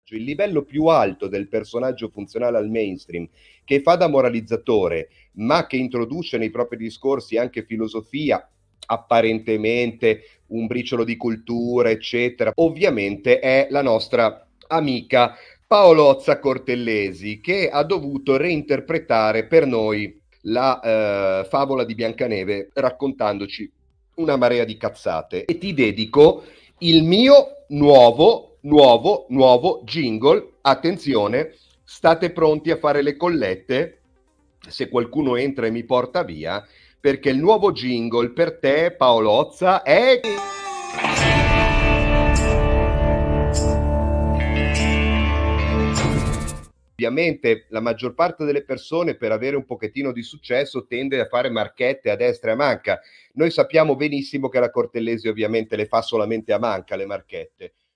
il livello più alto del personaggio funzionale al mainstream, che fa da moralizzatore, ma che introduce nei propri discorsi anche filosofia, apparentemente un briciolo di cultura, eccetera, ovviamente è la nostra amica Paolozza Cortellesi, che ha dovuto reinterpretare per noi la favola di Biancaneve raccontandoci una marea di cazzate. E ti dedico il mio nuovo jingle. Attenzione, state pronti a fare le collette se qualcuno entra e mi porta via, perché il nuovo jingle per te, Paolozza, è... Ovviamente la maggior parte delle persone, per avere un pochettino di successo, tende a fare marchette a destra e a manca. Noi sappiamo benissimo che la Cortellesi ovviamente le fa solamente a manca le marchette.